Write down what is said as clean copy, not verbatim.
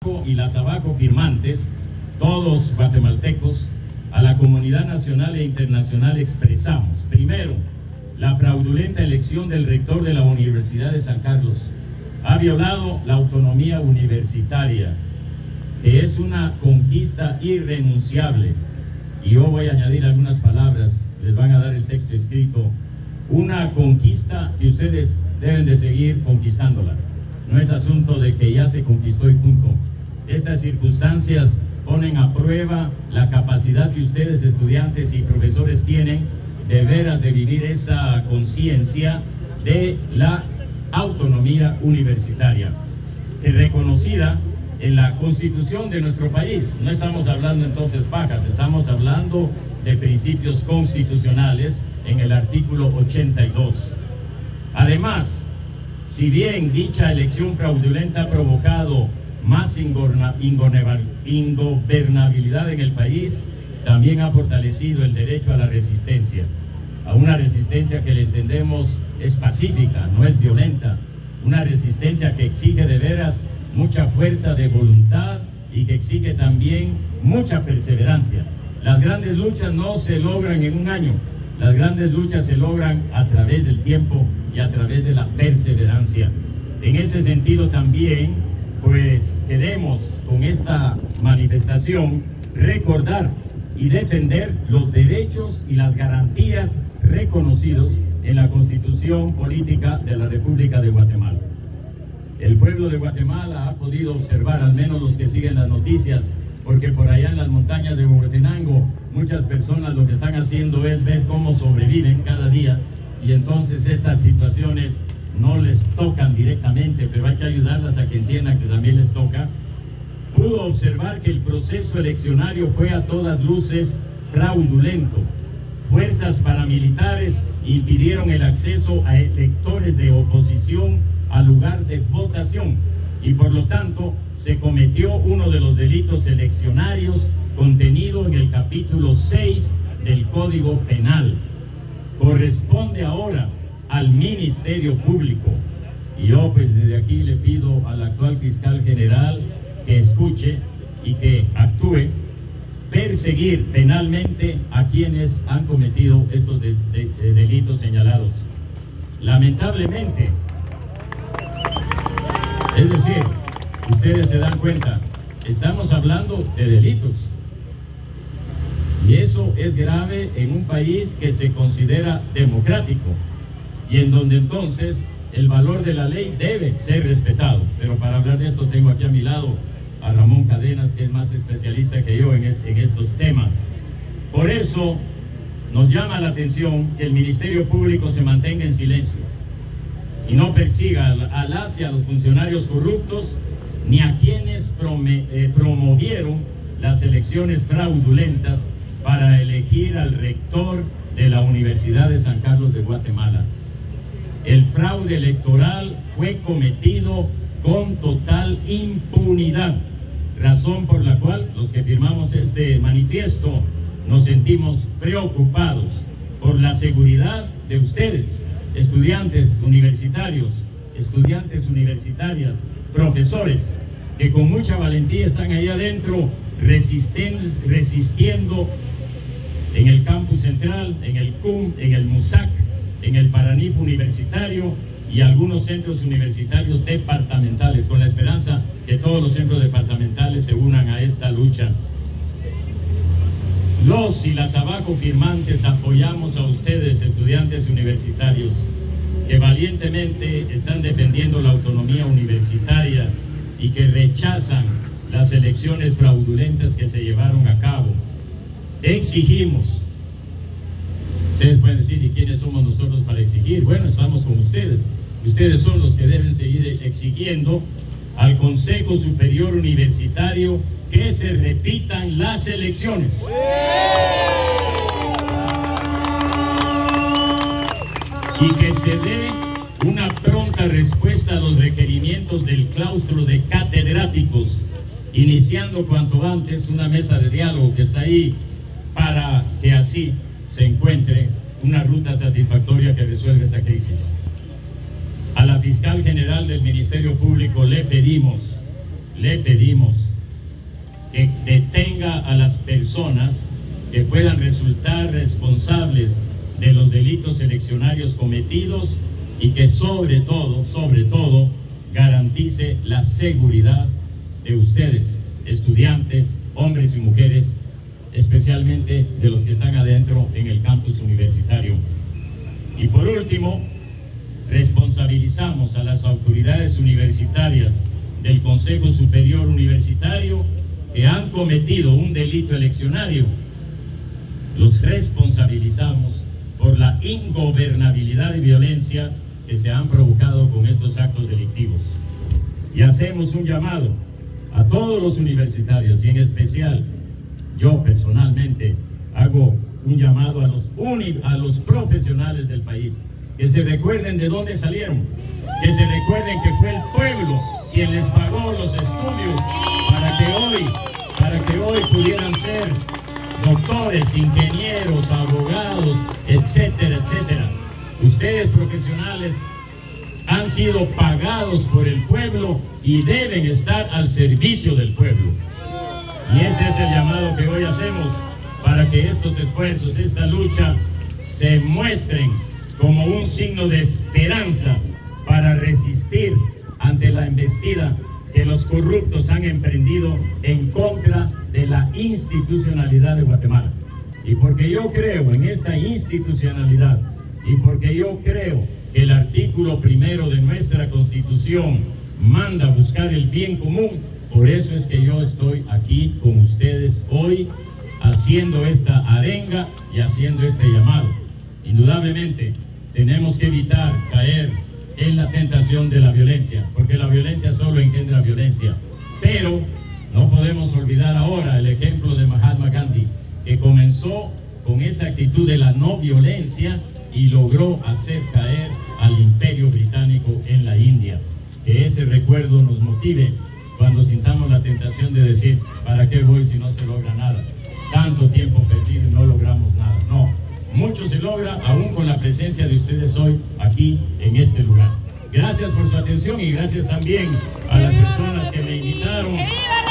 y las Abajo firmantes, todos guatemaltecos, a la comunidad nacional e internacional expresamos, primero, la fraudulenta elección del rector de la Universidad de San Carlos. Ha violado la autonomía universitaria, que es una conquista irrenunciable. Y yo voy a añadir algunas palabras, les van a dar el texto escrito. Una conquista que ustedes deben de seguir conquistándola. No es asunto de que ya se conquistó y punto. Estas circunstancias ponen a prueba la capacidad que ustedes, estudiantes y profesores, tienen de veras de vivir esa conciencia de la autonomía universitaria, que reconocida en la Constitución de nuestro país. No estamos hablando entonces pajas, estamos hablando de principios constitucionales en el artículo 82. Además, si bien dicha elección fraudulenta ha provocado más ingobernabilidad en el país, también ha fortalecido el derecho a la resistencia, a una resistencia que le entendemos es pacífica, no es violenta, una resistencia que exige de veras mucha fuerza de voluntad y que exige también mucha perseverancia. Las grandes luchas no se logran en un año, las grandes luchas se logran a través del tiempo y a través de la perseverancia. En ese sentido también, pues queremos con esta manifestación recordar y defender los derechos y las garantías reconocidos en la Constitución Política de la República de Guatemala. El pueblo de Guatemala ha podido observar, al menos los que siguen las noticias, porque por allá en las montañas de Huehuetenango muchas personas lo que están haciendo es ver cómo sobreviven cada día, y entonces estas situaciones no les tocan directamente, pero hay que ayudarlas a que entiendan que también les toca. Pudo observar que el proceso eleccionario fue a todas luces fraudulento. Fuerzas paramilitares impidieron el acceso a electores de oposición al lugar de votación y por lo tanto se cometió uno de los delitos eleccionarios contenido en el capítulo 6 del Código Penal. Corresponde ahora al Ministerio Público, y yo pues desde aquí le pido al actual fiscal general que escuche y que actúe, perseguir penalmente a quienes han cometido estos delitos señalados. Lamentablemente, es decir, ustedes se dan cuenta, estamos hablando de delitos. Y eso es grave en un país que se considera democrático y en donde entonces el valor de la ley debe ser respetado. Pero para hablar de esto tengo aquí a mi lado a Ramón Cadenas, que es más especialista que yo en estos temas. Por eso nos llama la atención que el Ministerio Público se mantenga en silencio y no persiga a las y a los funcionarios corruptos ni a quienes promovieron las elecciones fraudulentas para elegir al rector de la Universidad de San Carlos de Guatemala. El fraude electoral fue cometido con total impunidad, razón por la cual los que firmamos este manifiesto nos sentimos preocupados por la seguridad de ustedes, estudiantes universitarias, profesores, que con mucha valentía están ahí adentro resistiendo en el campus central, en el CUM, en el MUSAC, en el Paranif universitario y algunos centros universitarios departamentales, con la esperanza que todos los centros departamentales se unan a esta lucha. Los y las abajo firmantes apoyamos a ustedes, estudiantes universitarios, que valientemente están defendiendo la autonomía universitaria y que rechazan las elecciones fraudulentas que se llevaron a cabo. Exigimos. Ustedes pueden decir, ¿y quiénes somos nosotros para exigir? Bueno, estamos con ustedes. Ustedes son los que deben seguir exigiendo al Consejo Superior Universitario que se repitan las elecciones. Y que se dé una pronta respuesta a los requerimientos del claustro de catedráticos, iniciando cuanto antes una mesa de diálogo que está ahí para que así se encuentre una ruta satisfactoria que resuelva esta crisis. A la fiscal general del Ministerio Público le pedimos le pedimos que detenga a las personas que puedan resultar responsables de los delitos eleccionarios cometidos y que sobre todo, garantice la seguridad de ustedes, estudiantes, hombres y mujeres, especialmente de los que están adentro en el campus universitario. Y por último, responsabilizamos a las autoridades universitarias del Consejo Superior Universitario que han cometido un delito eleccionario. Los responsabilizamos por la ingobernabilidad y violencia que se han provocado con estos actos delictivos. Y hacemos un llamado a todos los universitarios, y en especial yo personalmente hago un llamado a los profesionales del país, que se recuerden de dónde salieron, que se recuerden que fue el pueblo quien les pagó los estudios para que hoy pudieran ser doctores, ingenieros, abogados, etcétera, etcétera. Ustedes profesionales han sido pagados por el pueblo y deben estar al servicio del pueblo. Y este es el llamado que hoy hacemos para que estos esfuerzos, esta lucha, se muestren como un signo de esperanza para resistir ante la embestida que los corruptos han emprendido en contra de la institucionalidad de Guatemala. Y porque yo creo en esta institucionalidad y porque yo creo que el artículo 1 de nuestra Constitución manda buscar el bien común, por eso es que yo estoy aquí con ustedes hoy haciendo esta arenga y haciendo este llamado. Indudablemente tenemos que evitar caer en la tentación de la violencia, porque la violencia solo engendra violencia. Pero no podemos olvidar ahora el ejemplo de Mahatma Gandhi, que comenzó con esa actitud de la no violencia y logró hacer caer al Imperio Británico en la India. Que ese recuerdo nos motive cuando sintamos la tentación de decir, ¿para qué voy si no se logra nada? Tanto tiempo perdido y no logramos nada. No, mucho se logra aún con la presencia de ustedes hoy aquí en este lugar. Gracias por su atención y gracias también a las personas que me invitaron.